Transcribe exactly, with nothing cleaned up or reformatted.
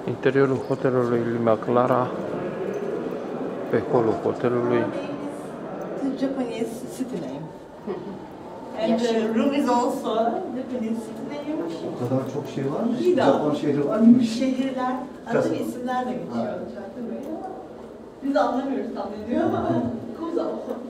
Interiorul hotelului Immaculata pe holul hotelului. The Japanese city name. And the room is also Japanese city name. O kadar çok şey var mı? İyi de. Japon şehri var mıymış? Şehirler, adı ve isimler de geçiyor. Biz de anlamıyoruz tam ne diyor ama. Kuza.